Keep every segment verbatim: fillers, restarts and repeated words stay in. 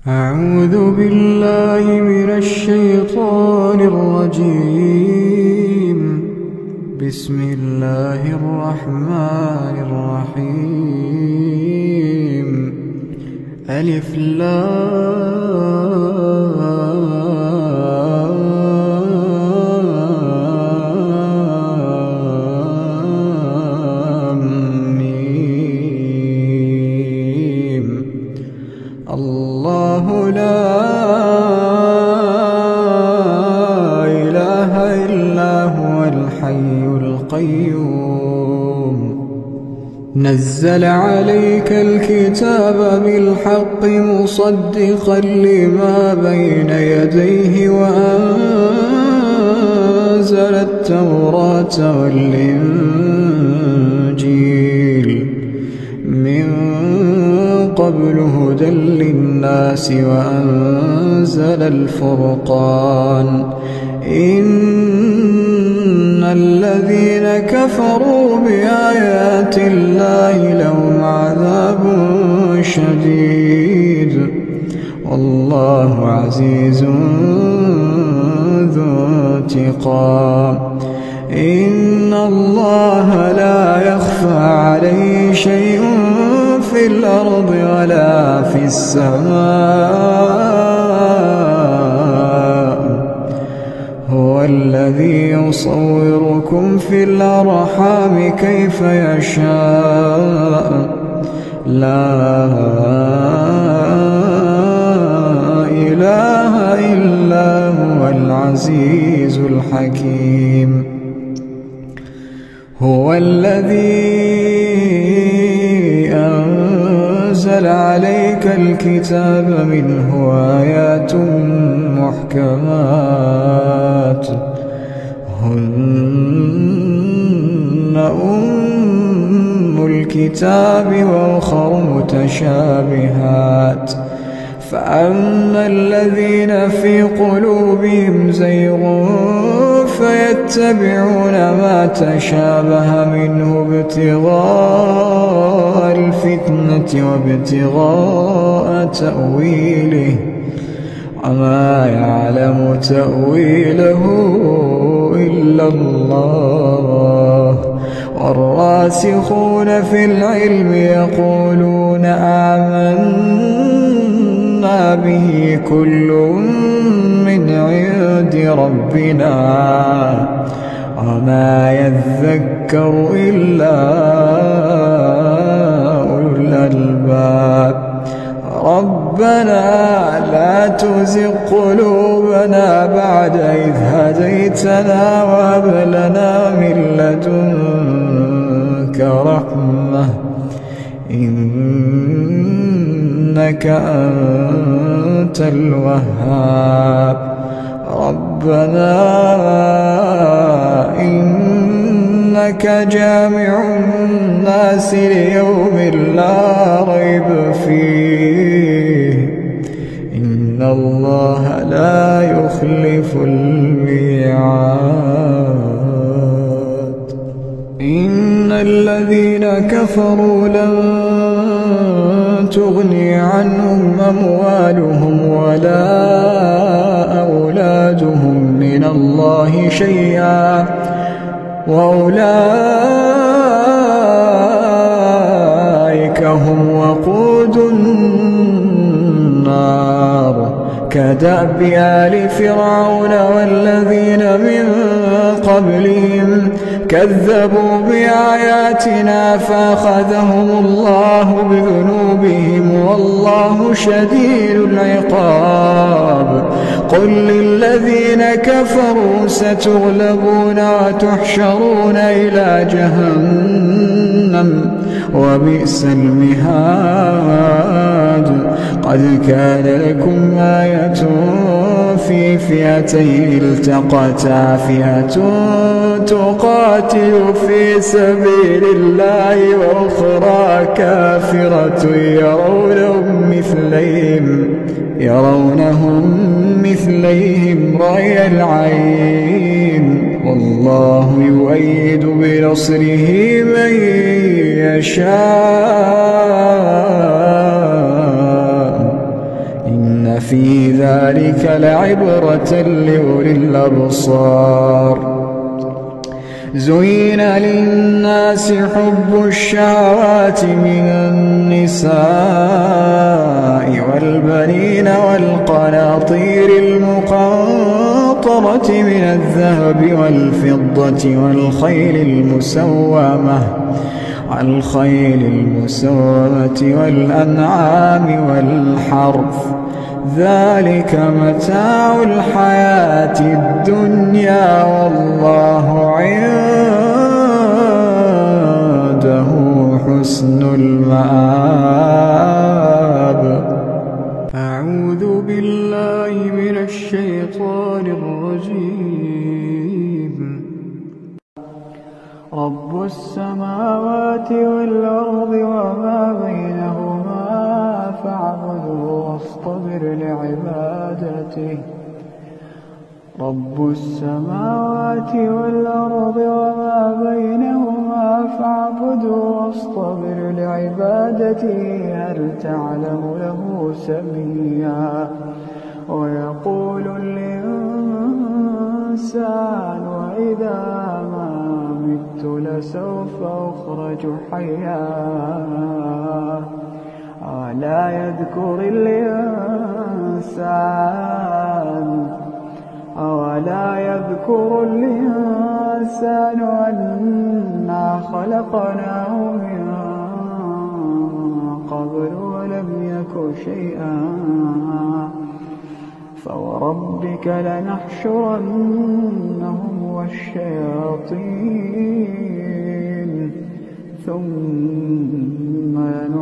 أعوذ بالله من الشيطان الرجيم. بسم الله الرحمن الرحيم. ألف لام ميم. الله لا إله إلا هو الحي القيوم. نزل عليك الكتاب بالحق مصدقا لما بين يديه وأنزل التوراة والإنجيل من قبل هدى للناس وأنزل الفرقان. إن الذين كفروا بآيات الله لهم عذاب شديد والله عزيز ذو انتقام. إن الله لا يخفى عليه شيء في الأرض ولا في السماء. هو الذي يصوركم في الأرحام كيف يشاء. لا إله إلا هو العزيز الحكيم. هو الذي أنزل عليك الكتاب منه آيات محكمات هن أم الكتاب وأخر متشابهات. فأما الذين في قلوبهم زيغ فيتبعون ما تشابه منه ابتغاء الفتنة وابتغاء تأويله وما يعلم تأويله إلا الله. والراسخون في العلم يقولون آمنا به كل من عند ربنا وما يذكر إلا أولو الألباب. ربنا لا تزغ قلوبنا بعد إذ هديتنا وهب لنا من لدنك رحمة إنك أنت الوهاب. ربنا إنك جامع الناس ليوم لا ريب فيه إن الله لا يخلف الميعاد. إن الذين كفروا لن تغني عنهم أموالهم ولا أولادهم من الله شيئا وأولئك هم وقود النار. كدأب آل فرعون والذين من قبلهم كذبوا بآياتنا فأخذهم الله بذنوبهم والله شديد العقاب. قل للذين كفروا ستغلبون وتحشرون إلى جهنم وبئس المهاد. قد كان لكم آية في فئتين التقتا فئة تقاتل في سبيل الله وأخرى كافرة يرونهم مثليهم يرونهم مثليهم رأي العين والله يؤيد بنصره من يشاء إن في ذلك لعبرة لأولي الأبصار. زين للناس حب الشهوات من النساء والبنين والقناطير المقنطرة من الذهب والفضة والخيل المسومة والخيل المسومة والأنعام والحرث، ذلك متاع الحياة الدنيا والله عنده حسن المآب. أعوذ بالله من الشيطان الرجيم. رب السماوات والأرض وما بينهما فاعبده واصطبر لعبادته. رب السماوات والأرض وما بينهما فاعبده واصطبر لعبادته. هل تعلم له سميا؟ ويقول الإنسان وإذا ما مت لسوف أخرج حيا. أولا يذكر الإنسان أولا يذكر الإنسان أنا خلقناه من قبل ولم يك شيئا. فوربك لنحشرنهم والشياطين ثم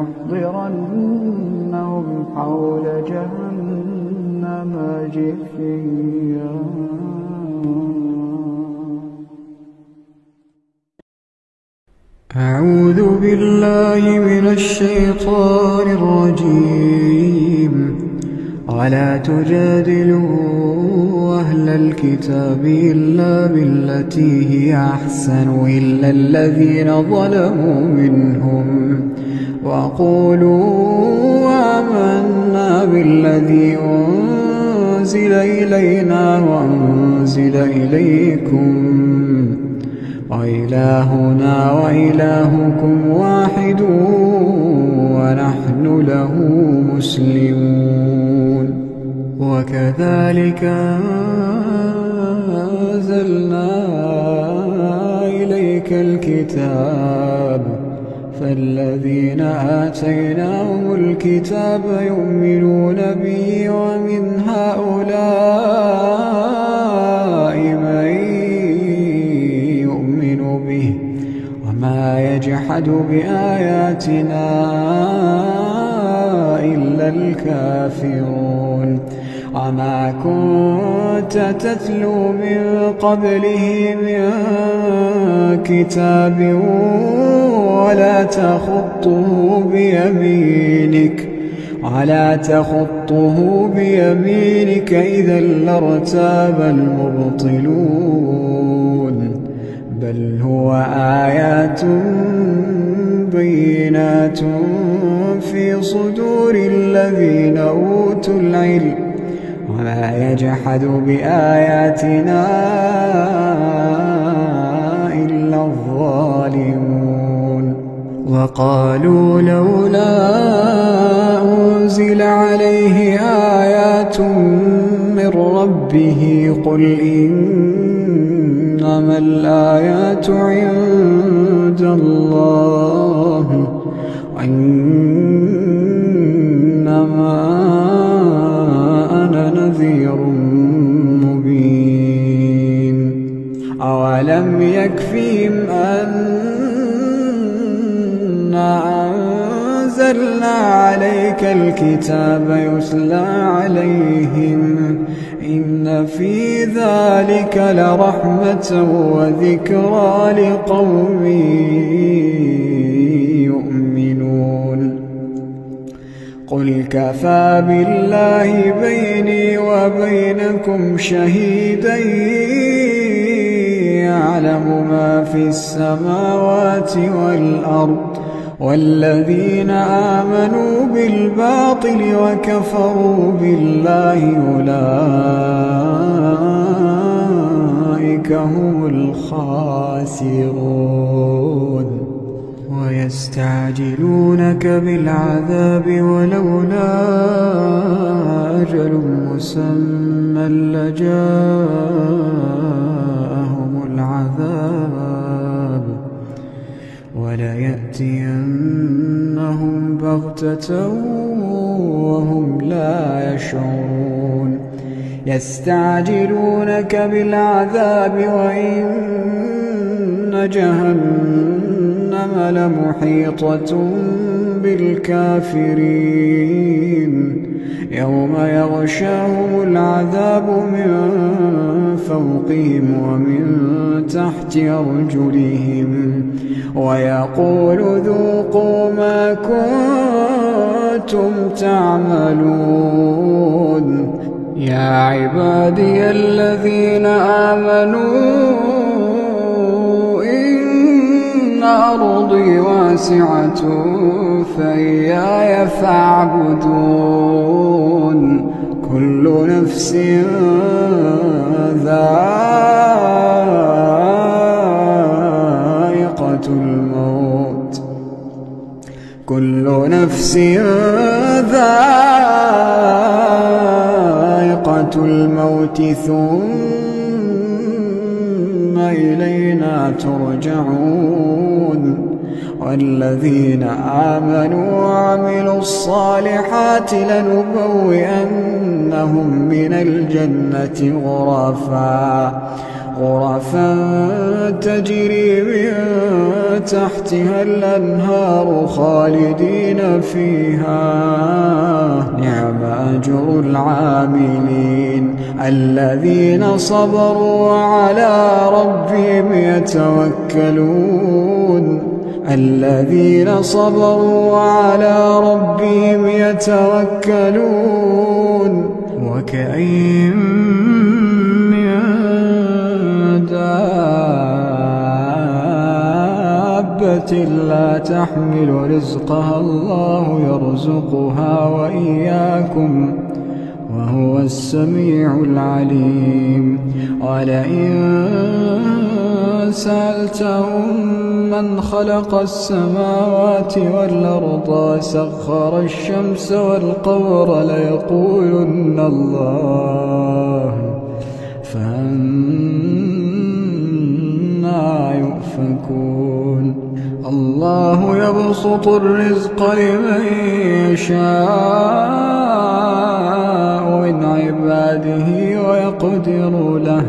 لنحضرنهم حول جهنم جثيا. أعوذ بالله من الشيطان الرجيم. ولا تجادلوا أهل الكتاب إلا بالتي هي أحسن إلا الذين ظلموا منهم وقولوا آمنا بالذي أنزل إلينا وأنزل إليكم وإلهنا وإلهكم واحد ونحن له مسلمون. وكذلك أنزلنا إليك الكتاب فالذين آتيناهم الكتاب يؤمنون به ومن هؤلاء من يؤمن به وما يجحد بآياتنا إلا الكافرون. وما كنت تتلو من قبله من كتاب ولا تخطه بيمينك ولا تخطه بيمينك إذا لارتاب المبطلون. بل هو آيات بينات في صدور الذين أوتوا العلم وما يجحد بآياتنا إلا الظالمون. وقالوا لولا أنزل عليه آيات من ربه قل إنما الآيات عند الله وإنما أنا نذير مبين. أولم يكفيهم أنا أنزلنا عليك الكتاب يتلى عليهم إن في ذلك لرحمة وذكرى لقوم يؤمنون. قل كفى بالله بيني وبينكم شهيدا يعلم ما في السماوات والأرض والذين آمنوا بالباطل وكفروا بالله أولئك هم الخاسرون ويستعجلونك بالعذاب ولولا أجل مسمى لجاءهم العذاب وليأتينهم بغتة وهم لا يشعرون يستعجلونك بالعذاب وإن جهنم لمحيطة بالكافرين يوم يغشاهم العذاب من فوقهم ومن تحت أرجلهم ويقول ذوقوا ما كنتم تعملون يا عبادي الذين آمنوا إن أرضي واسعة فإياي فاعبدون كل نفس ذائقة الموت كل نفس ذائقة الموت ثم إلينا ترجعون والذين آمنوا وعملوا الصالحات لنبوئنهم من الجنة غرفا غرفا تجري من تحتها الأنهار خالدين فيها نعم أجر العاملين الذين صبروا وعلى ربهم يتوكلون الذين صبروا وعلى ربهم يتوكلون وكأين من دابة لا تحمل رزقها الله يرزقها وإياكم وهو السميع العليم ولئن سألتهم من خلق السماوات والأرض وسخر الشمس والقمر ليقولن الله فأنى يؤفكون الله يبسط الرزق لمن يشاء من عباده ويقدر له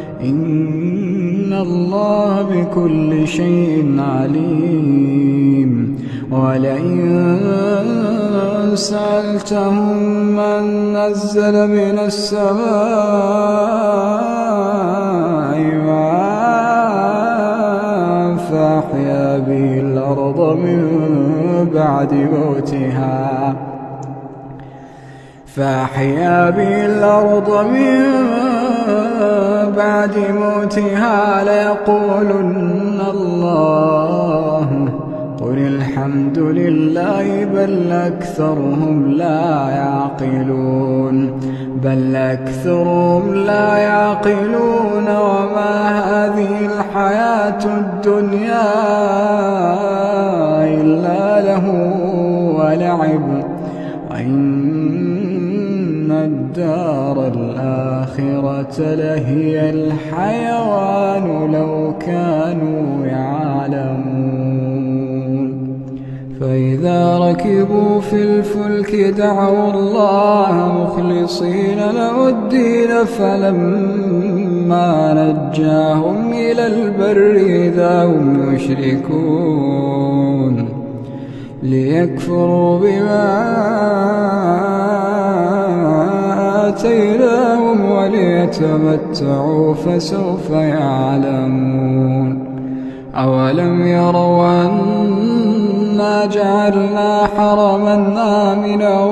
إن الله بكل شيء عليم ولئن سألتهم من نزل من السماء ماء فأحيا به الأرض من بعد موتها فأحيا به الأرض من بعد موتها ليقولن الله قل الحمد لله بل أكثرهم لا يعقلون بل أكثرهم لا يعقلون وما هذه الحياة الدنيا إلا له ولعب وإن الدار الآخرة لهي الحيوان لو كانوا يعلمون فإذا ركبوا في الفلك دعوا الله مخلصين له الدين فلما نجاهم إلى البر إذا هم يشركون ليكفروا بما آتيناهم وليتمتعوا فسوف يعلمون أولم يروا أنا جعلنا حرما آمنا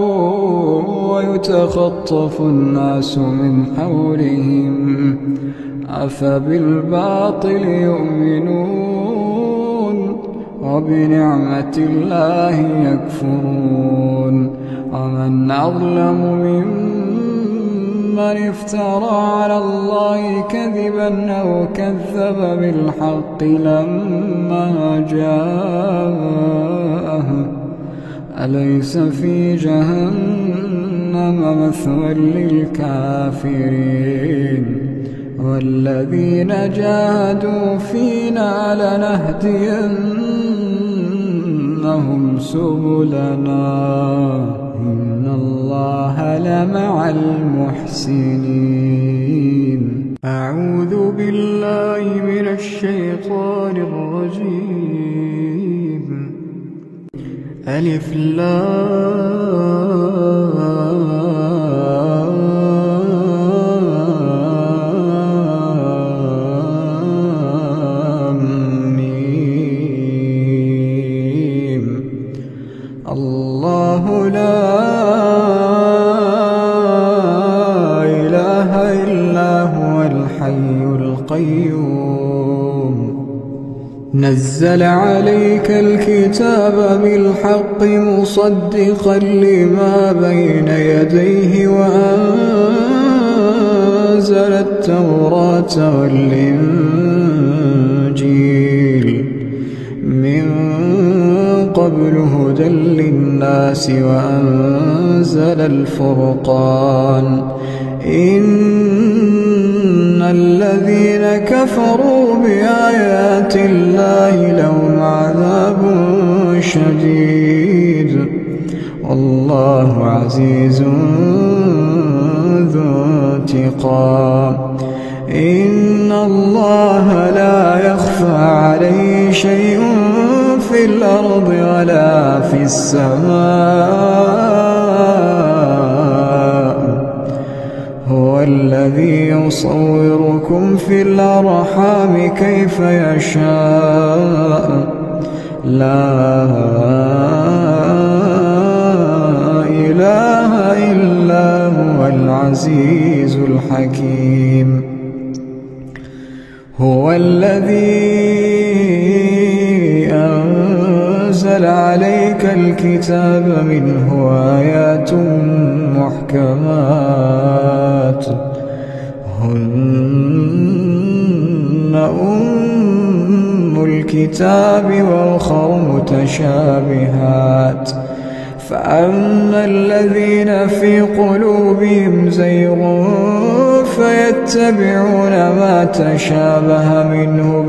ويتخطف الناس من حولهم أفبالباطل يؤمنون وبنعمة الله يكفرون ومن أظلم ممن افترى على الله كذبا أو كذب بالحق لما جاءه أليس في جهنم مثوى للكافرين والذين جاهدوا فينا لنهدينهم سبلنا إن الله لمع المحسنين. أعوذ بالله من الشيطان الرجيم. ألف لام ميم. الله لا إله إلا هو الحي القيوم نزل عليك الكتاب بالحق مصدقا لما بين يديه وأنزل التوراة والإنجيل من قبل هدى للناس وأنزل الفرقان إن الذين كفروا بآيات الله لهم عذاب شديد والله عزيز ذو انتقام. إن الله لا يخفى عليه شيء في الأرض ولا في السماء هو الذي يصوركم في الأرحام كيف يشاء لا إله إلا هو العزيز الحكيم. هو الذي أنزل عليك الكتاب منه آيات محكمات هن أم الكتاب وأخر متشابهات فأما الذين في قلوبهم زيغ فيتبعون ما تشابه منه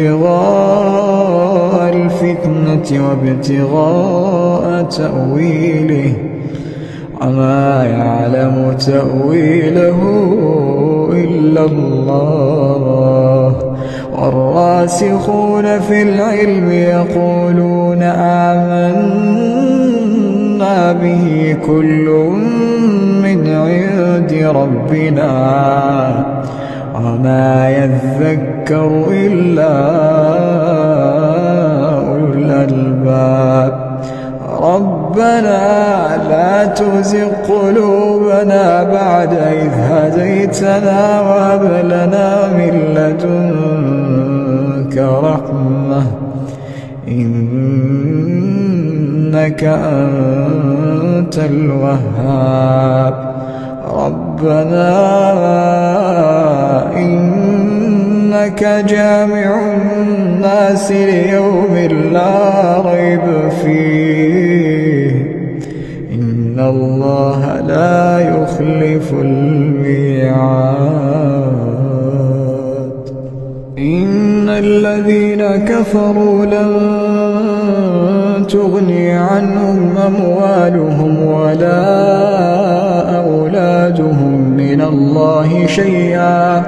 ابتغاء الفتنة وابتغاء تأويله وما يعلم تأويله إلا الله والراسخون في العلم يقولون آمنا به كل من عند ربنا وما يذكر إلا أولو الألباب. ربنا لا تزغ قلوبنا بعد إذ هديتنا وهب لنا من لدنك رحمة إنك أنت الوهاب. ربنا إنك جامع الناس ليوم لا ريب فيه إن الله لا يخلف الميعاد. إن الذين كفروا لن تغني عنهم أموالهم ولا أولادهم من الله شيئا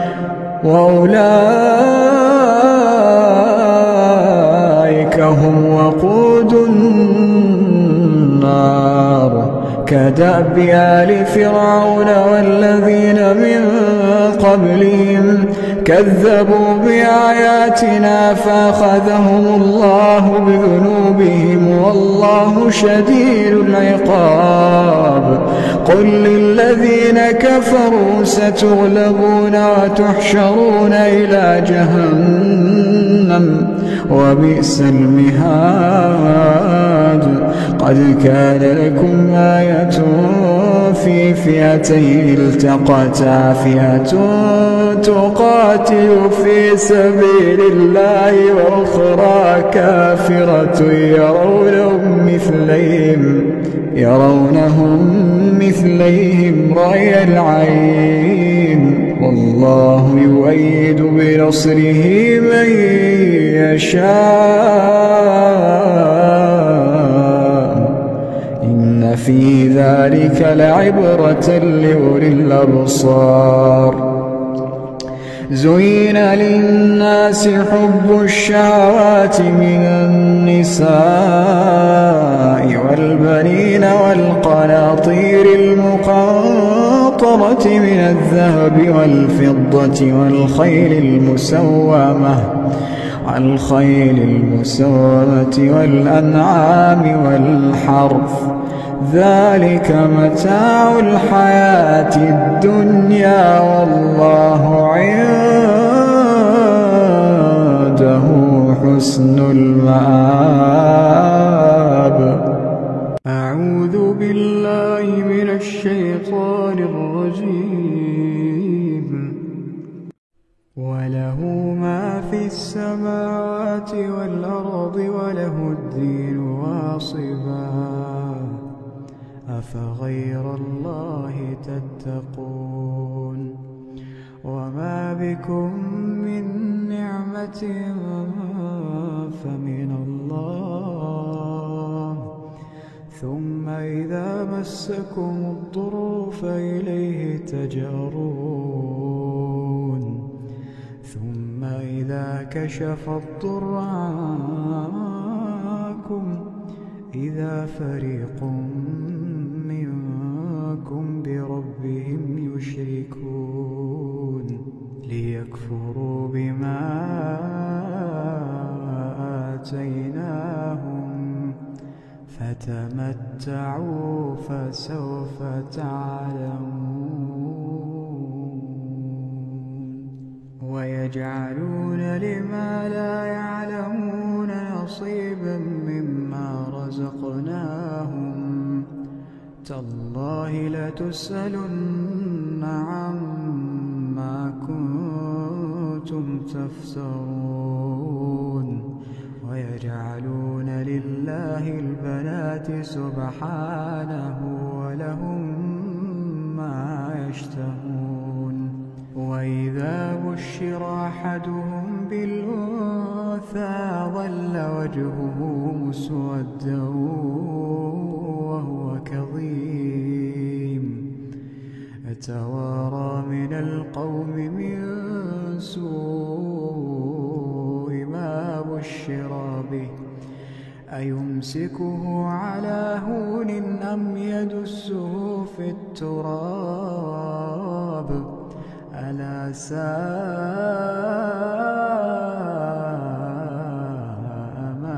وأولئك هم وقود النار كدأب آل فرعون والذين من قبلهم كذبوا بآياتنا فأخذهم الله بذنوبهم والله شديد العقاب. قل للذين كفروا ستغلبون وتحشرون إلى جهنم وبئس المهاد. قد كان لكم آية في فئتين التقتا، فئة تقاتل في سبيل الله وأخرى كافرة يرونهم مثليهم يرونهم مثليهم رأي العين، والله يؤيد بنصره من يشاء، إن في ذلك لعبرة لأولي الأبصار. زين للناس حب الشهوات من النساء والبنين والقناطير المقنطرة من الذهب والفضة والخيل المسومة والخيل المسومة والأنعام والحرث، ذلك متاع الحياة الدنيا، والله عنده حسن المآب. أعوذ بالله من الشيطان الرجيم. وله ما في السماوات والأرض وله الدين واصبا، أفغير الله تتقون. وما بكم من نعمة فمن الله، ثم إذا مسكم الضر فإليه تجأرون، ثم إذا كشف الضر عنكم إذا فريق منكم بربهم يشركون، ليكفروا بما آتيناهم، فتمتعوا فسوف تعلمون. ويجعلون لما لا يعلمون نصيبا مما رزقناهم، تالله لتسألن عما كنتم تفترون. ويجعلون لله البنات سبحانه ولهم ما يشتهون. وإذا بشر أحدهم بالأنثى ظل وجهه مسودا وهو كظيم، يتوارى من القوم من سوء ما بشر به، أيمسكه على هون أم يدسه في التراب، ألا ساء ما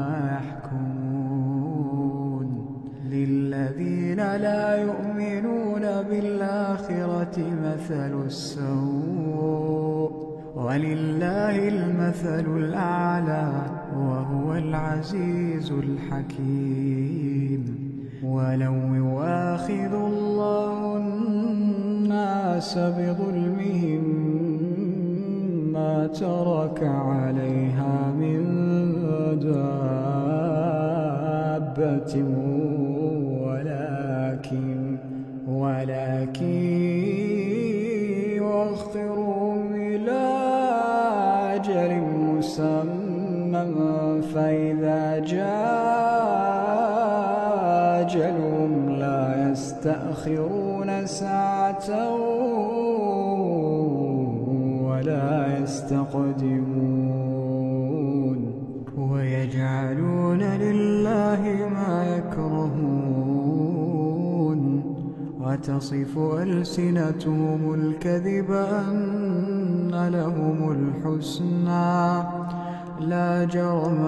يحكمون. للذين لا يؤمنون بالآخرة مثل السوء، ولله المثل الأعلى وهو العزيز الحكيم. ولو يؤاخذ الله الناس بظلمهم ما ترك عليها من دابة، ولكن ولكن يؤخرهم إلى أجل مسمى، فإذا جاء أجلهم لا يستأخرون ساعة ولا يستقدمون. ويجعلون لله ما يكرهون، وتصف ألسنتهم الكذب أن لهم الحسنى، لا جرم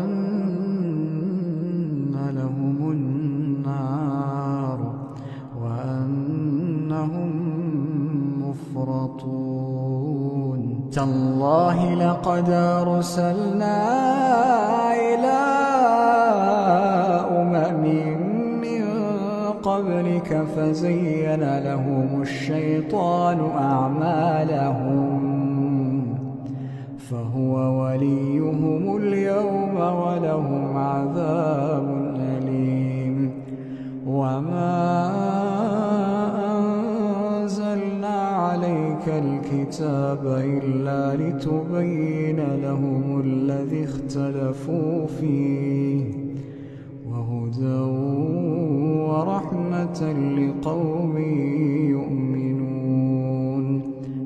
أن لهم النار وأنهم مفرطون. تالله لقد أرسلنا إلى أمم من قبلك فزين لهم الشيطان أعمالهم فهو وليهم اليوم ولهم عذاب أليم. وما أنزلنا عليك الكتاب إلا لتبين لهم الذي اختلفوا فيه وهدى ورحمة لقوم يؤمنون.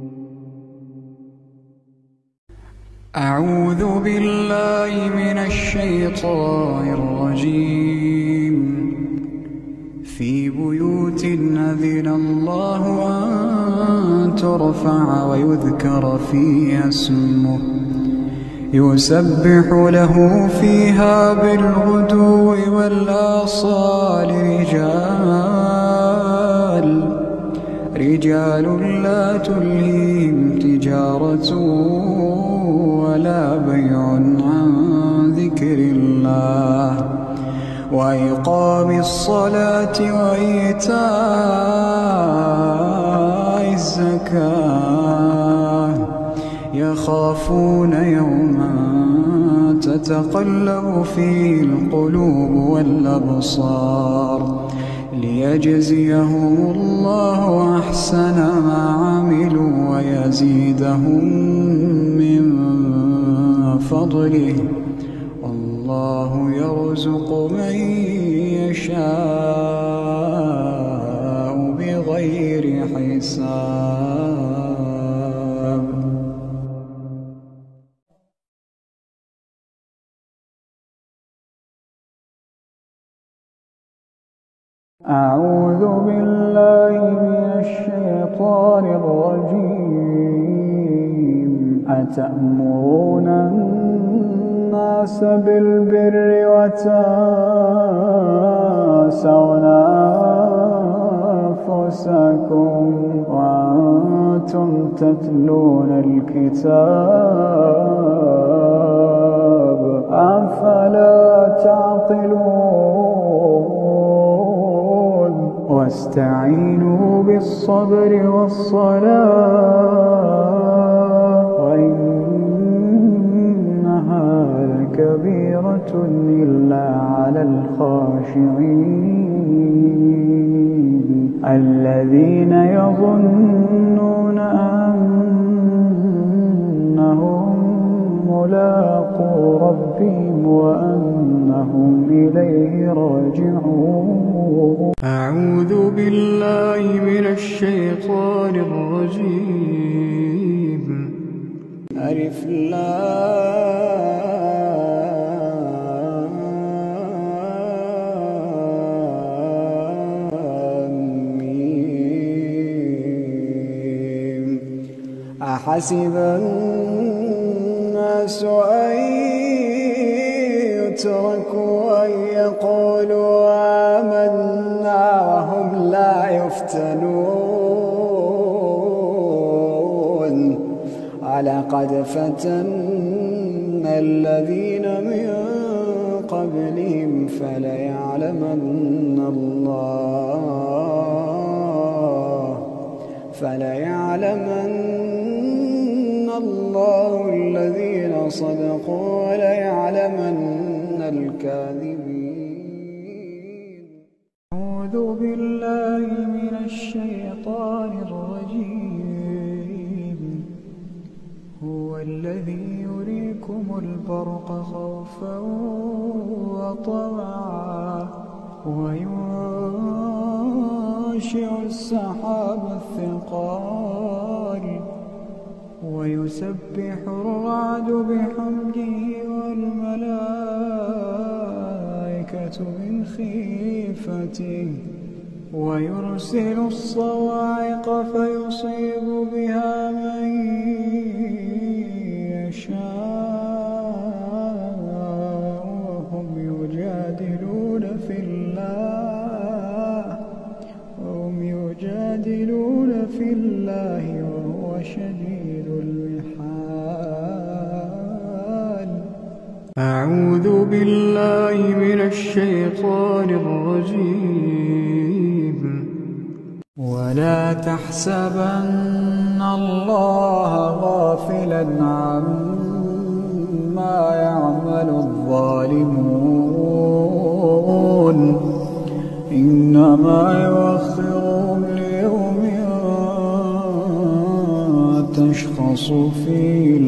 أعوذ بالله من الشيطان الرجيم. في بيوت أذن الله أن ترفع ويذكر فيها اسمه يسبح له فيها بالغدو والآصال رجال رجال لا تلهيهم تجارة ولا بيع عن ذكر الله وإقام الصلاة وإيتاء الزكاة يخافون يوما تتقلب فيه القلوب والأبصار ليجزيهم الله أحسن ما عملوا ويزيدهم من فضله والله يرزق من يشاء بغير حساب. أعوذ بالله من الشيطان الرجيم. أتأمرون الناس بالبر وتنسون أنفسكم وأنتم تتلون الكتاب أفلا تعقلون. واستعينوا بالصبر والصلاة وإنها لكبيرة إلا على الخاشعين الذين يظنون أنهم ملاقو ربهم وأنهم إليه راجعون. أعوذ بالله من الشيطان الرجيم. ألف لام ميم. أحسب الناس أن يتركوا أن يقولوا آمنا وهم لا يفتنون ولقد فتنا الذين من قبلهم فليعلمن الله فليعلمن الله الذين صدقوا وليعلمن الكاذبين. أعوذ بالله من الشيطان الرجيم. هو الذي يريكم البرق خوفا وطمعا وينشئ السحاب الثقال ويسبح الرعد بحمده والملائكة من خيفته ويرسل الصواعق فيصيب بها من يشاء وهم يجادلون في الله وهم يجادلون في الله وهو شديد المحال. أعوذ بالله من الشيطان الرجيم. ولا تحسبن الله غافلا عما يعمل الظالمون إنما يؤخرهم ليوم تشخص فيه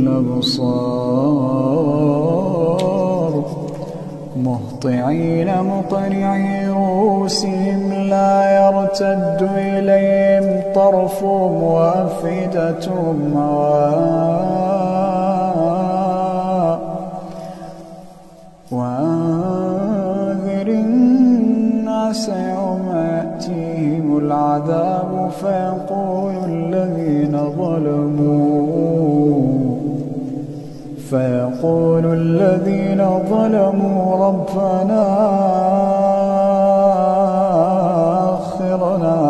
الأبصار مهطعين مقنعي رؤوسهم لا يرتد إليهم طرفهم وأفئدتهم هواء وأنذر الناس يوم يأتيهم العذاب فيقول الذين ظلموا فيقول الذين ظلموا ربنا أخرنا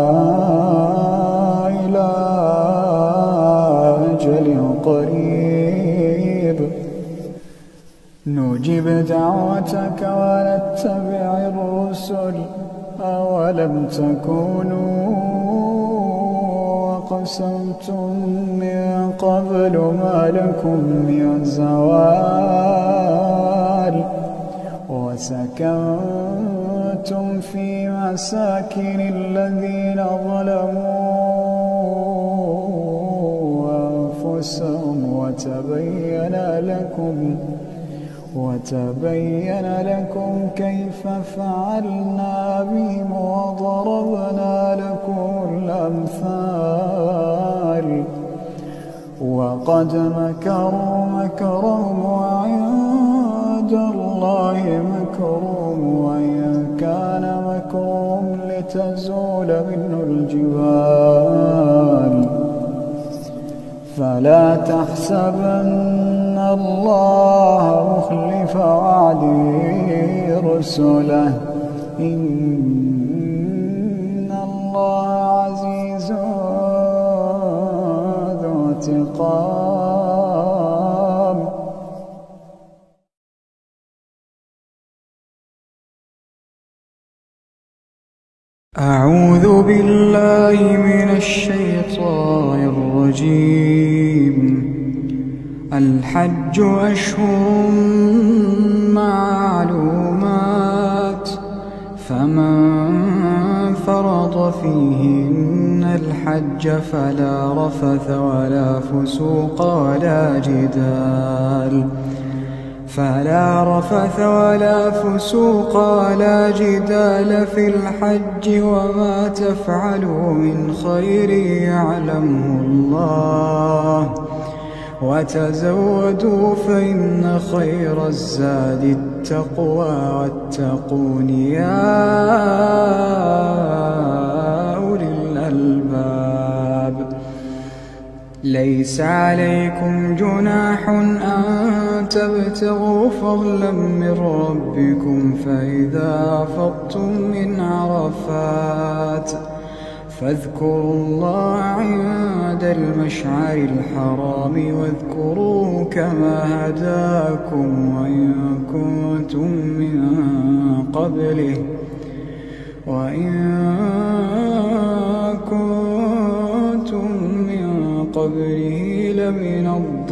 إلى أجل قريب نجب دعوتك ونتبع الرسل أولم تكونوا أقسمتم من قبل ما لكم من زوال وسكنتم في مساكن الذين ظلموا أنفسهم وتبين لكم وتبين لكم كيف فعلنا بهم وضربنا لكم الأمثال وقد مكروا مكرهم وعند الله مكرهم وإن كان مكرهم لتزول منه الجبال فلا تحسبن الله مخلف وعده رسله إن الله عزيز ذو انتقام. أعوذ بالله من الشيطان الرجيم. الحج أشهر معلومات فمن فرض فيهن الحج فلا رفث ولا فسوق ولا جدال فلا رفث ولا فسوق ولا جدال في الحج وما تفعلوا من خير يعلمه الله وتزودوا فإن خير الزاد التقوى واتقون يا أولي الألباب. ليس عليكم جناح أن تبتغوا فضلا من ربكم فإذا أفضتم من عرفات فاذكروا الله عند المشعر الحرام واذكروه كما هداكم وإن كنتم من قبله وإن كنتم من قبله لمن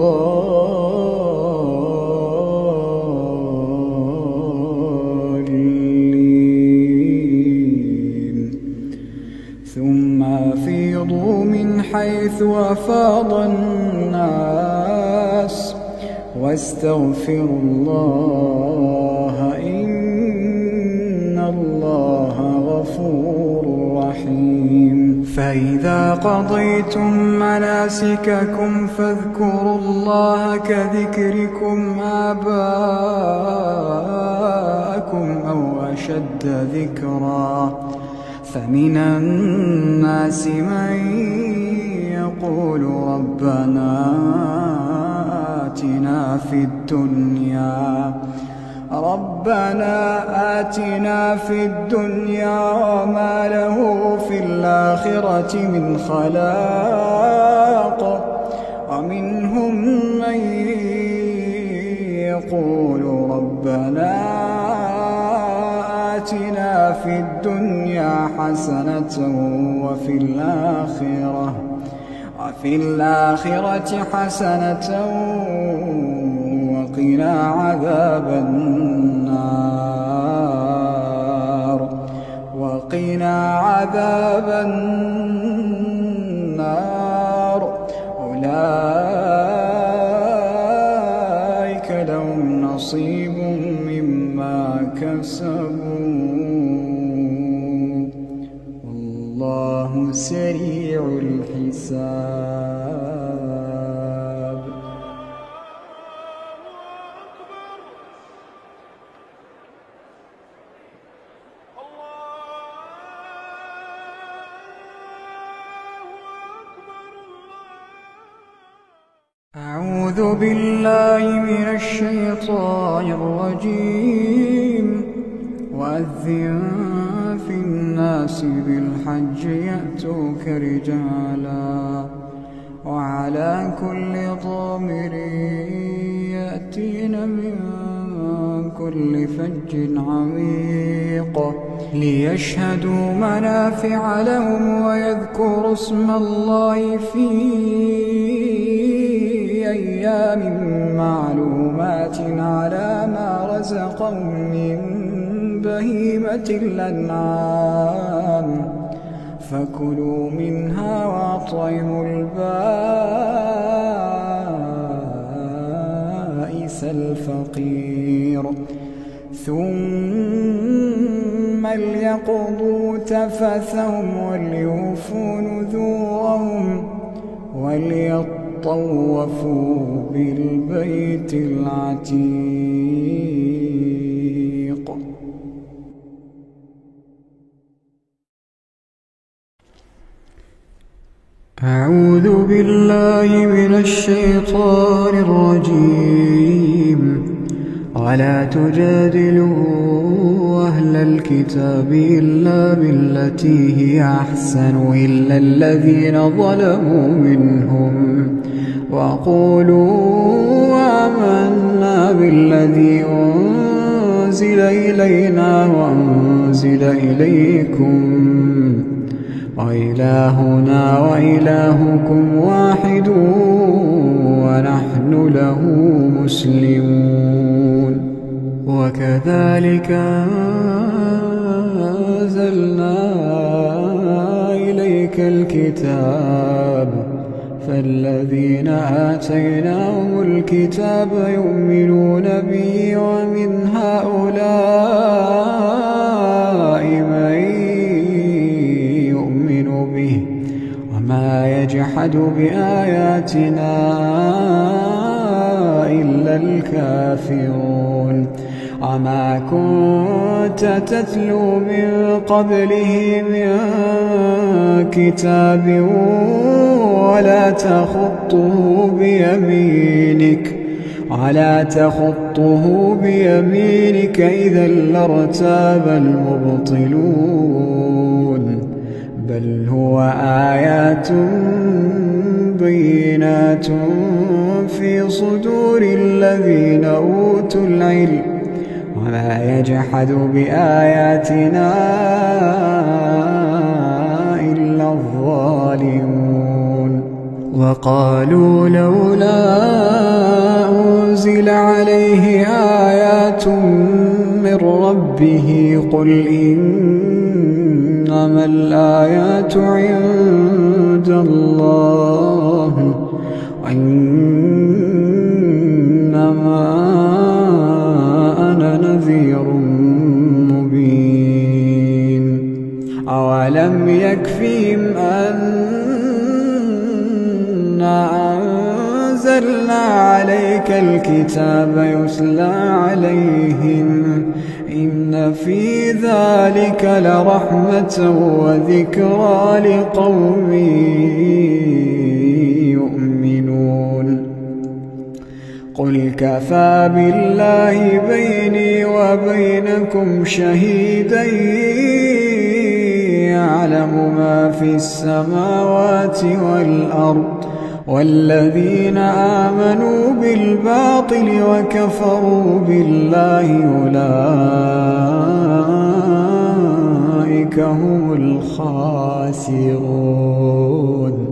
الضالين. ثم أفيضوا من حيث أفاض الناس واستغفروا الله إن الله غفور رحيم. فإذا قضيتم مناسككم فاذكروا الله كذكركم آباءكم أو أشد ذكرا فمن الناس من يقول ربنا آتنا في الدنيا ربنا آتنا في الدنيا وما له في الآخرة من خلاق ومنهم من يقول ربنا آتنا في الدنيا حسنة وفي الآخرة وفي الآخرة حسنة وقنا عذاب النار وقنا عذاب النار أولئك لهم نصيب مما كسبوا والله سريع الحساب. أعوذ بالله من الشيطان الرجيم. وأذن في الناس بالحج يأتوك رجالا وعلى كل ضامر يأتين من كل فج عميق ليشهدوا منافع لهم ويذكروا اسم الله في أيام معلومات على ما رزقهم من بهيمة الأنعام فكلوا منها وأطعموا البائس الفقير ثم ليقضوا تفثهم وليوفوا نذورهم وليطوفوا بالبيت العتيق. أعوذ بالله من الشيطان الرجيم. ولا تجادلوا أهل الكتاب إلا بالتي هي أحسن إلا الذين ظلموا منهم وقولوا آمنا بالذي أنزل إلينا وأنزل إليكم وإلهنا وإلهكم واحد ونحن له مسلمون. وكذلك أنزلنا إليك الكتاب فالذين آتيناهم الكتاب يؤمنون به ومن هؤلاء من يؤمن به وما يجحد بآياتنا إلا الكافرون. وما كنت تتلو من قبله من كتاب ولا تخطه بيمينك ولا تخطه بيمينك إذا لارتاب المبطلون بل هو آيات بينات في صدور الذين أوتوا العلم وما يجحد بآياتنا إلا الظالمون. وقالوا لولا أنزل عليه آيات من ربه قل إنما الآيات عند الله وإنما أنا نذير مبين. أولم يكفهم أنا أنزلنا عليك الكتاب يتلى عليهم إن في ذلك لرحمة وذكرى لقوم يؤمنون. قل كفى بالله بيني وبينكم شهيدا يعلم ما في السماوات والأرض والذين آمنوا بالباطل وكفروا بالله أولئك هم الخاسرون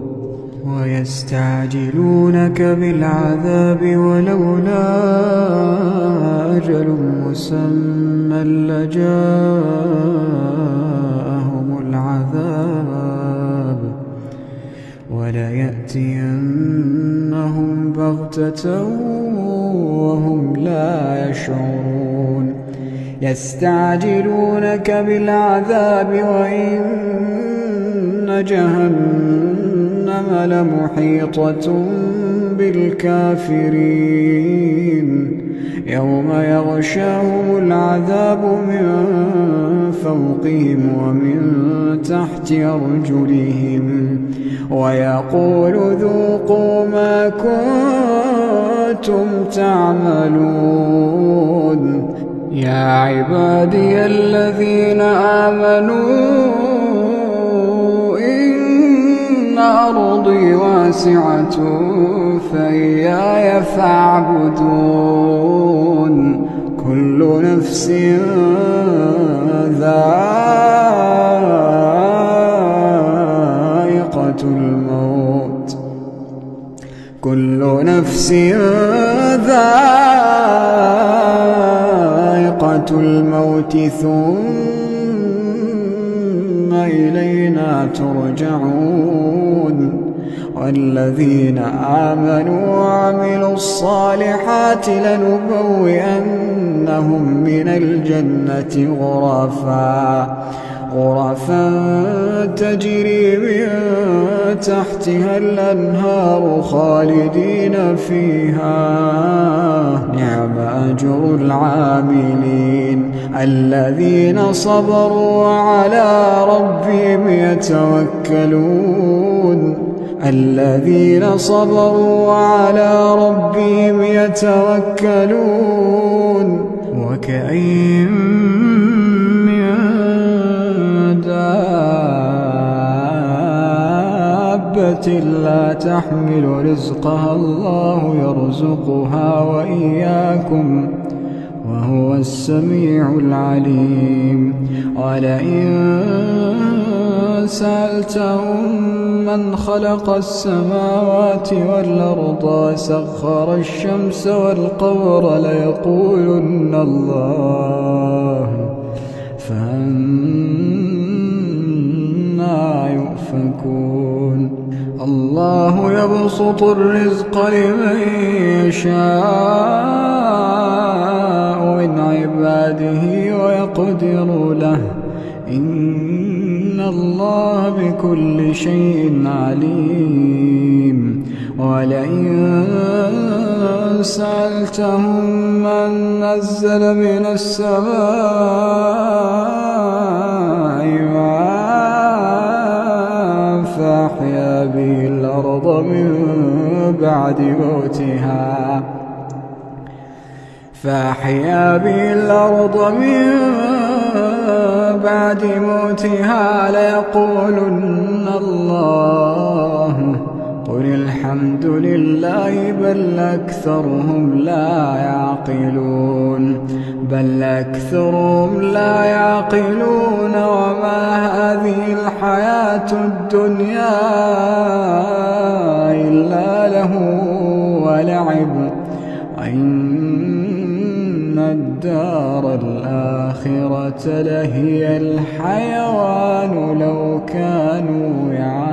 ويستعجلونك بالعذاب ولولا أجل مسمى لجاءهم العذاب وليأتينهم بغتة وهم لا يشعرون يستعجلونك بالعذاب وإن جهنم لمحيطة بالكافرين يوم يغشاهم العذاب من فوقهم ومن تحت أرجلهم ويقول ذوقوا ما كنتم تعملون يا عبادي الذين آمنوا إن أرضي واسعة فإياي فاعبدون كل نفس ذائقة الموت كل نفس ذائقة الموت ثم إلينا ترجعون والذين آمنوا وعملوا الصالحات لنبوئنهم من الجنة غرفا غرفا تجري من تحتها الأنهار خالدين فيها نعم أجر العاملين الذين صبروا وعلى ربهم يتوكلون الذين صبروا وعلى ربهم يتوكلون وكأين من دابة لا تحمل رزقها الله يرزقها وإياكم وهو السميع العليم ولئن سألتهم من خلق السماوات والأرض وسخر الشمس والقمر ليقولن الله فأنى يؤفكون الله يبسط الرزق لمن يشاء من عباده ويقدر له إن الله بكل شيء عليم ولئن سألتهم من نزل من السماء ماء فأحيا به الأرض من بعد موتها فأحيا به الأرض من بعد موتها ليقولن الله قل الحمد لله بل أكثرهم لا يعقلون بل أكثرهم لا يعقلون وما هذه الحياة الدنيا إلا له ولعب وإن الدار الآخرة لهي الحيوان لو كانوا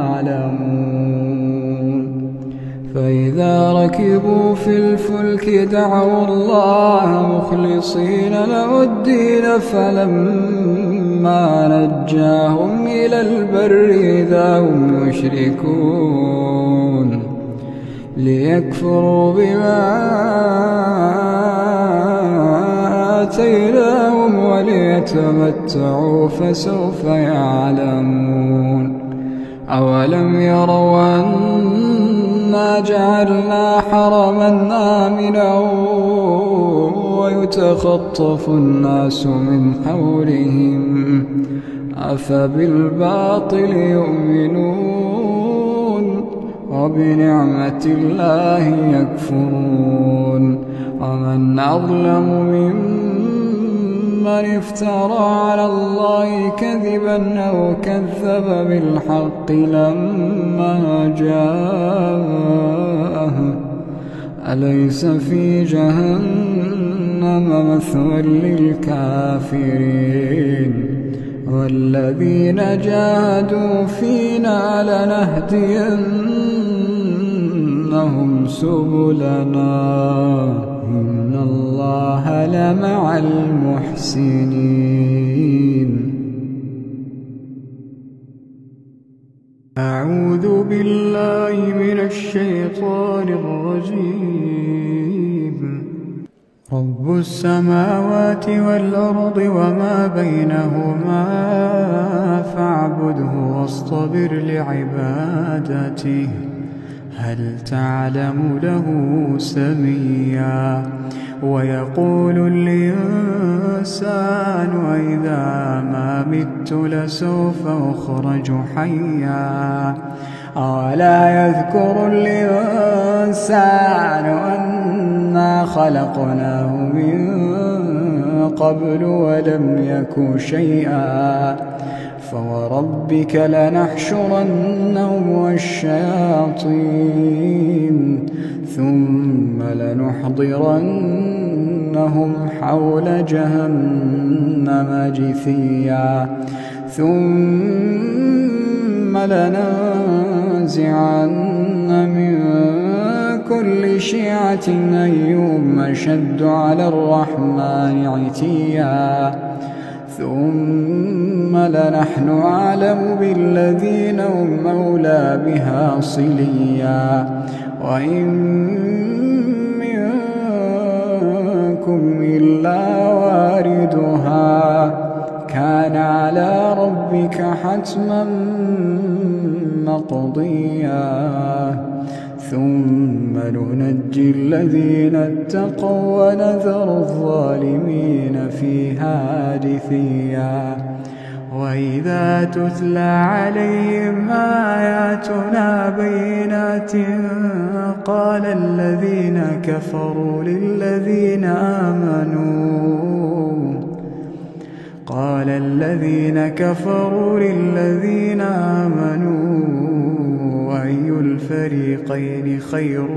يعلمون فإذا ركبوا في الفلك دعوا الله مخلصين له الدين فلما نجاهم إلى البر إذا هم يشركون ليكفروا بما آتيناهم وليتمتعوا فسوف يعلمون أولم يروا أنا جعلنا حرما آمنا ويتخطف الناس من حولهم أفبالباطل يؤمنون وبنعمة الله يكفرون ومن أظلم ممن افترى على الله كذبا أو كذب بالحق لما جاءه أليس في جهنم مثوى للكافرين والذين جاهدوا فينا لنهدينهم سبلنا إن الله لمع المحسنين. أعوذ بالله من الشيطان الرجيم. رب السماوات والأرض وما بينهما فاعبده واصطبر لعبادته هل تعلم له سميا. ويقول الإنسان وإذا ما مت لسوف أخرج حيا أولا يذكر الإنسان أنا خلقناه من قبل ولم يك شيئا فوربك لنحشرنهم والشياطين ثم لنحضرنهم حول جهنم جثيا ثم لننزعن من كل شيعة أيهم أشد على الرحمن عتيا ثم لنحن أعلم بالذين هم أولى بها صليا وإن منكم إلا واردها كان على ربك حتما مقضيا ثم ننجي الذين اتقوا ونذر الظالمين فيها جثيا. وإذا تتلى عليهم آياتنا بينات قال الذين كفروا للذين آمنوا قال الذين كفروا للذين آمنوا أي الفريقين خير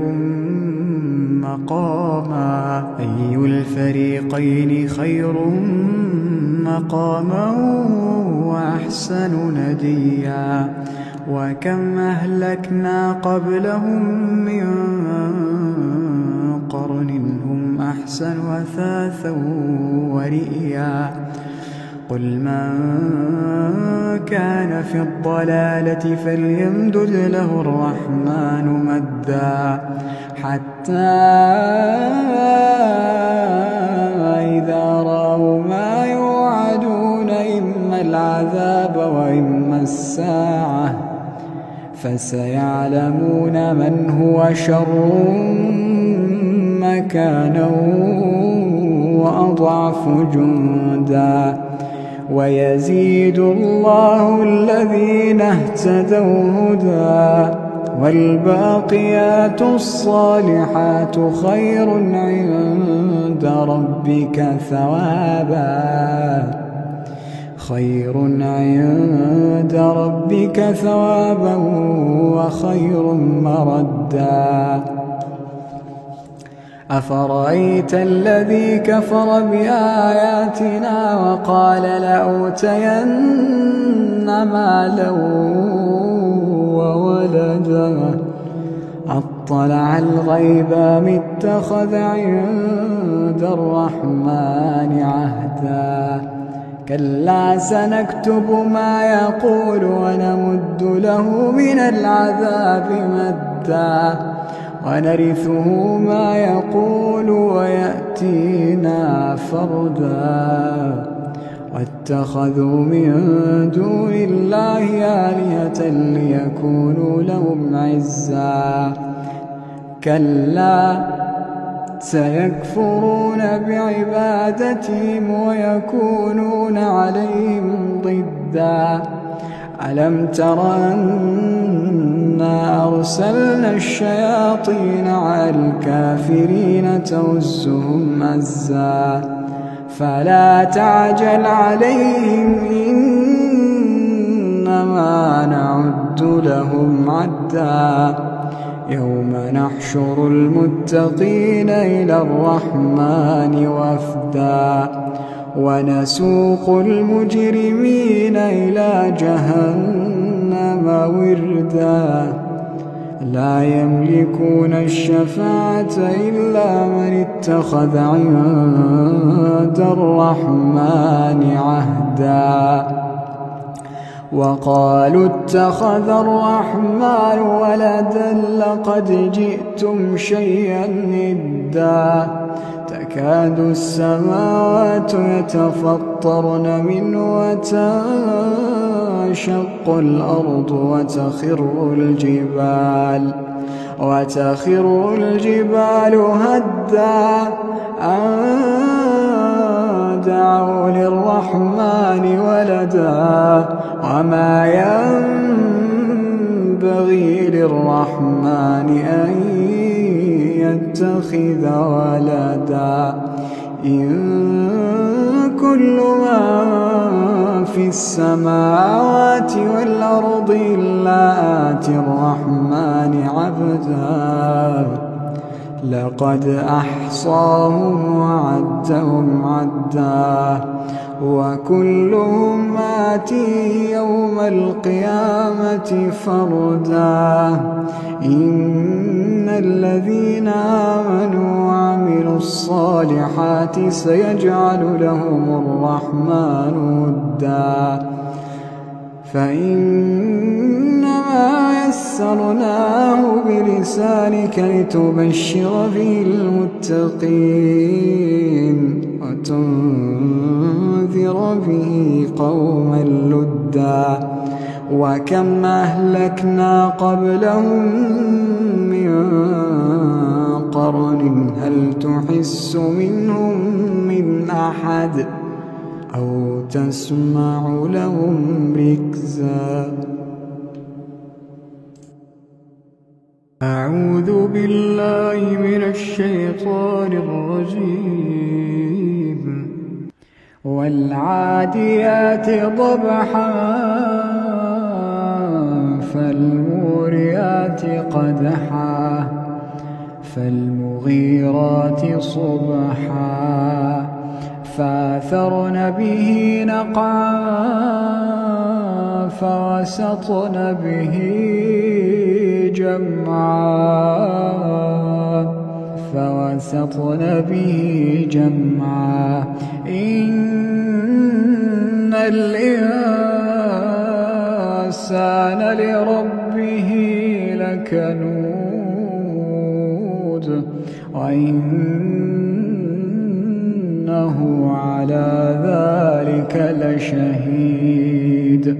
مقاما أي الفريقين خير مقاما وأحسن نديا. وكم أهلكنا قبلهم من قرن هم أحسن أثاثا ورئيا. قل من كان في الضلالة فليمدد له الرحمن مدا حتى إذا رأوا ما يوعدون إما العذاب وإما الساعة فسيعلمون من هو شر مكانا وأضعف جندا. ويزيد الله الذين اهتدوا هدى والباقيات الصالحات خير عند ربك ثوابا خير عند ربك ثوابا وخير مردا. أفرأيت الذي كفر بآياتنا وقال لأوتين مالا وولدا أطلع الغيب أم اتخذ عند الرحمن عهدا. كلا سنكتب ما يقول ونمد له من العذاب مدا ونرثه ما يقول ويأتينا فردا. واتخذوا من دون الله آلهة ليكونوا لهم عزا. كلا سيكفرون بعبادتهم ويكونون عليهم ضدا. ألم تر أنا أرسلنا الشياطين على الكافرين تؤزهم أزا فلا تعجل عليهم إنما نعد لهم عدا يوم نحشر المتقين إلى الرحمن وفدا ونسوق المجرمين إلى جهنم وردا لا يملكون الشفاعة إلا من اتخذ عند الرحمن عهدا وقالوا اتخذ الرحمن ولدا لقد جئتم شيئا إدا تكاد السماوات يتفطرن منه وتنشق الأرض وتخر الجبال وتخر الجبال هدا أن دعوا للرحمن ولدا وما ينبغي للرحمن أن يتخذ ولدا إن كل من في السماوات والأرض إلا آتي الرحمن عبدا لقد أحصاهم وعدهم عدا وكلهم آتيه يوم القيامة فردا إن الذين آمنوا وعملوا الصالحات سيجعل لهم الرحمن ودا فإنما يسرناه بلسانك لتبشر به المتقين وتنذر به قوما لدا وكم أهلكنا قبلهم من قرن هل تحس منهم من أحد أو تسمع لهم ركزا أعوذ بالله من الشيطان الرجيم والعاديات ضبحا فالموريات قدحا فالمغيرات صبحا فأثرن به نقعا فوسطن به جمعا فوسطن به جمعا إن الإنسان لربه لكنود وإنه على ذلك لشهيد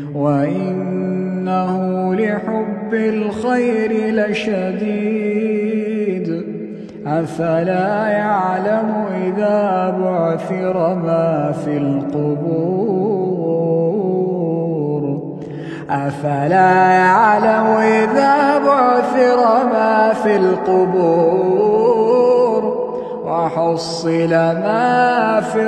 وإنه لحب الخير لشديد أفلا يعلم إذا بعثر ما في القبور أفلا يعلم إذا بعثر ما في القبور وحصل ما في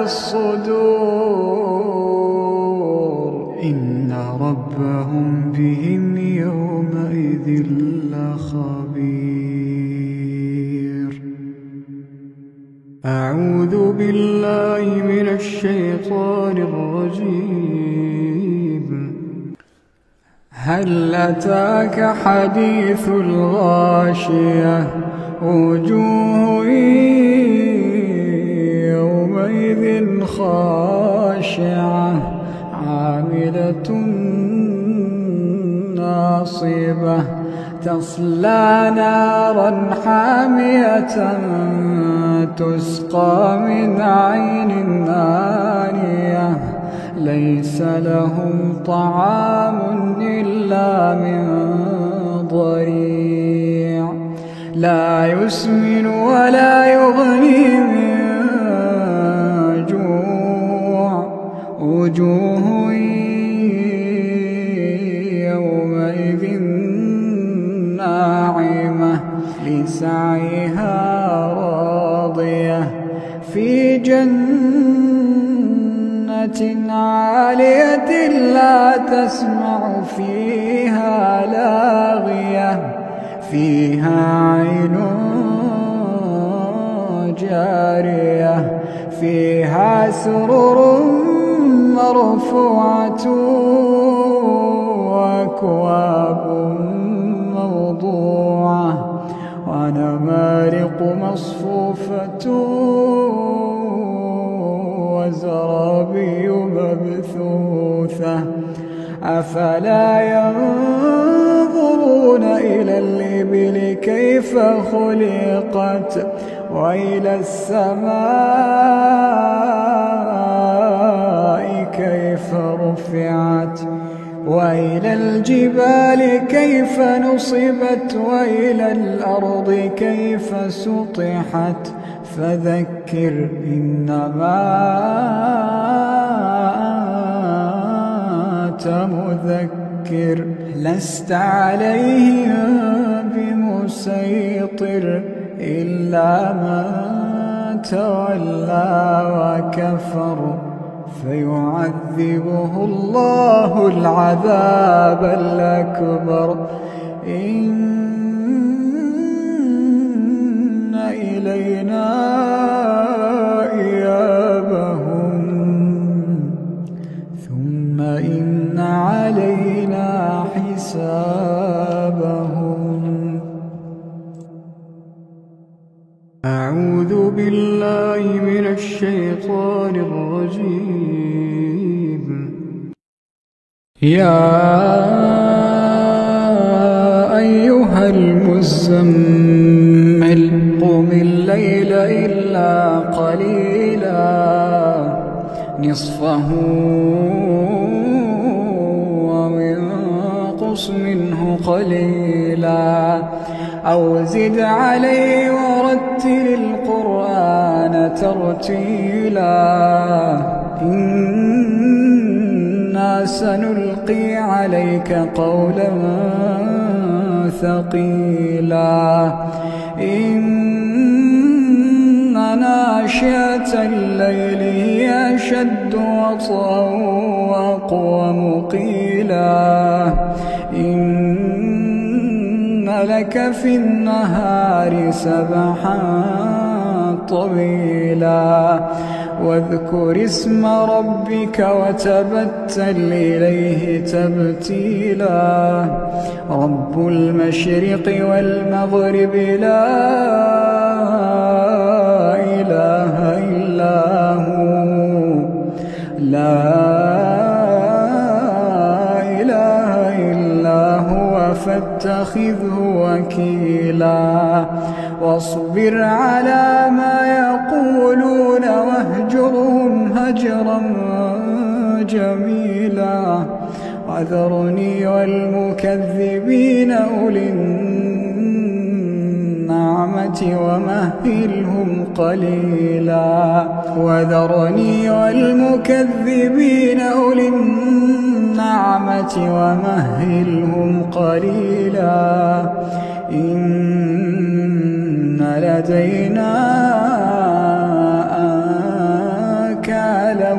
الصدور إن ربهم بهم يومئذ لخبير أعوذ بالله من الشيطان الرجيم هل أتاك حديث الغاشية وجوه يومئذ خاشعة عاملة ناصبة تصلى نارا حامية تسقى من عين آنية ليس لهم طعام إلا من ضريع لا يسمن ولا يغني من جوع وجوه يومئذ ناعمة لسعيها راضية في جنة عالية لا تسمع فيها لاغية فيها عين جارية فيها سرر مرفوعة وأكواب موضوعة ونمارق مصفوفة وزرابي مبثوثة أفلا ينظرون إلى الإبل كيف خلقت وإلى السماء كيف رفعت وإلى الجبال كيف نصبت وإلى الأرض كيف سطحت فذكر إنما أنت مذكر لست عليهم بمسيطر إلا من تولى وكفر فيعذبه الله العذاب الأكبر إن إلينا إيابهم ثم إن علينا حسابهم. أعوذ بالله من الشيطان الرجيم. يا أيها المزمل قم الليل إلا قليلا نصفه أو انقص منه قليلا أو زد عليه ورتل القرآن ترتيلا إنا سنلقي عليك قولا ثقيلا إن ناشئة الليل هي أشد وطئا وأقوم قيلا إن لك في النهار سبحا طويلا واذكر اسم ربك وتبتل إليه تبتيلا رب المشرق والمغرب لا إله إلا هو لا إله إلا هو فاتخذه وكيلا واصبر على ما يقولون واهجرهم هجرا جميلا وذرني والمكذبين أولي النعمة ومهلهم قليلا وذرني والمكذبين أولي النعمة ومهلهم قليلا إن لدينا أنكالا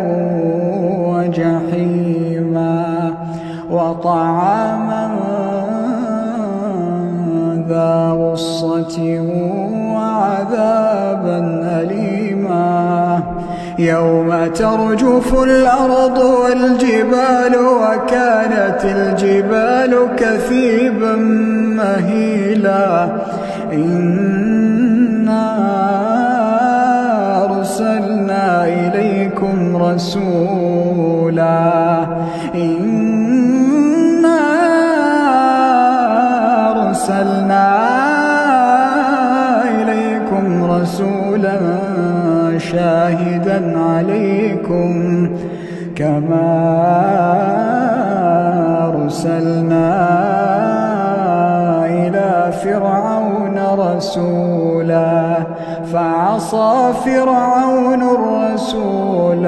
وجحيما وطعاما ذا غصة وعذابا أليما يوم ترجف الأرض والجبال وكانت الجبال كثيبا مهيلا إنا أرسلنا إليكم رسولا إنا أرسلنا إليكم رسولا شاهدا عليكم كما أرسلنا إلى فرعون رسولا فعصى فرعون الرسول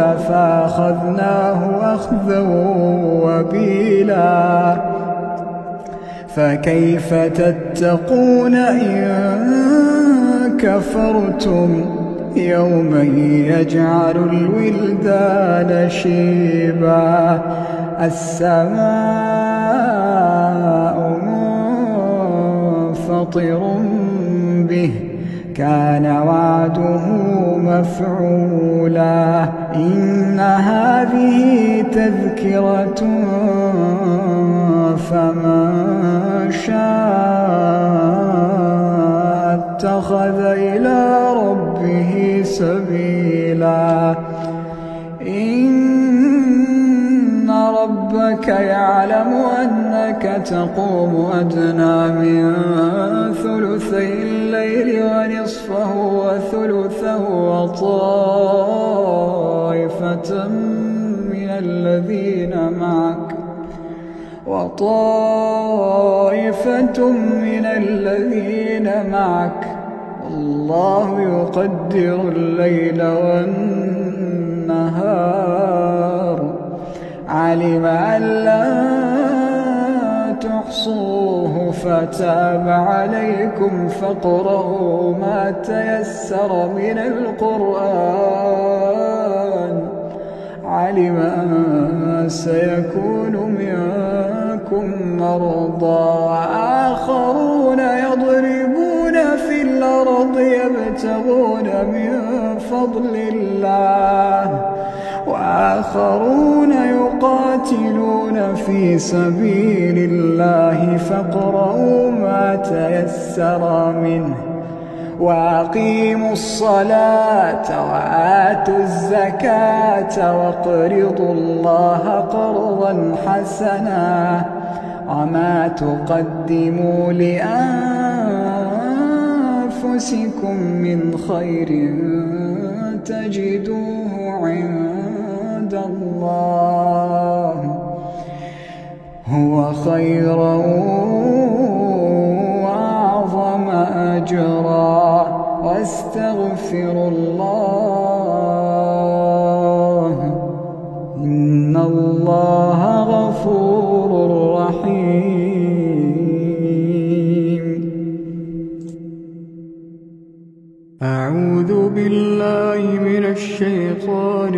فأخذناه أخذا وبيلا فكيف تتقون إن كفرتم يوما يجعل الولدان شيبا السماء منفطر به كان وعده مفعولا إن هذه تذكرة فمن شاء اتخذ إلى ربه سبيلا إن ربك يعلم أنك تقوم أدنى من ثلثي الليل ونصفه وثلثه وطائفة من الذين معك وطائفة من الذين معك الله يقدر الليل والنهار علم أن لا تحصوه فتاب عليكم فاقرؤوا ما تيسر من القرآن علم أن سيكون منكم مرضى وآخرون يضربون في الأرض يبتغون من فضل الله وآخرون يقاتلون في سبيل الله فاقرؤوا ما تيسر منه وأقيموا الصلاة وآتوا الزكاة واقرضوا الله قرضا حسنا وما تقدموا لأنفسكم من خير تجدوه عند الله هو خيرا وأعظم أجرا واستغفروا الله إن الله غفور رحيم. أعوذ بالله من الشيطان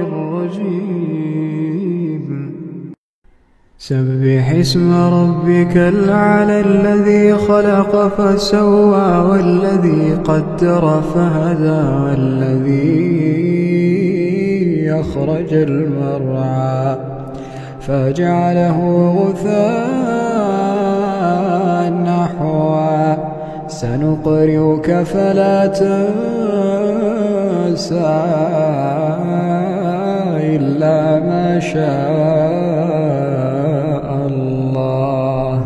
الرجيم. سبح اسم ربك الأعلى الذي خلق فسوى والذي قدر فهدى والذي أخرج المرعى فجعله غثاء نحوا سنقرئك فلا تنسى إلا ما شاء الله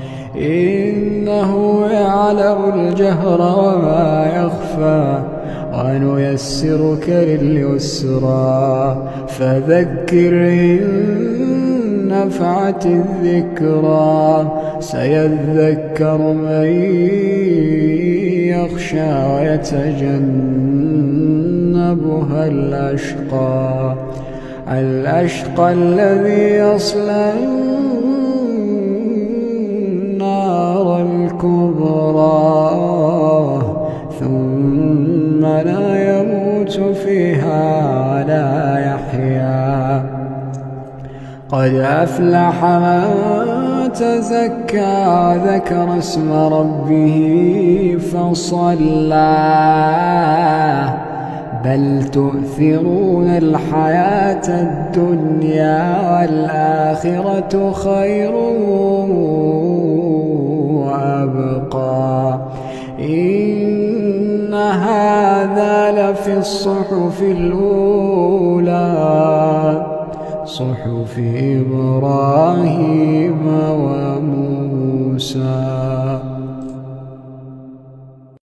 إنه يعلم الجهر وما يخفى ونيسرك لليسرى فذكر إن نفعت الذكرى سيذكر من يخشى ويتجنبها الأشقى الأشقى الذي يصلى النار الكبرى ثم لا يموت فيها ولا يحيا قد أفلح من تزكى وذكر اسم ربه فصلى بل تؤثرون الحياة الدنيا والآخرة خير وأبقى إن هذا لفي الصحف الأولى صحف إبراهيم وموسى.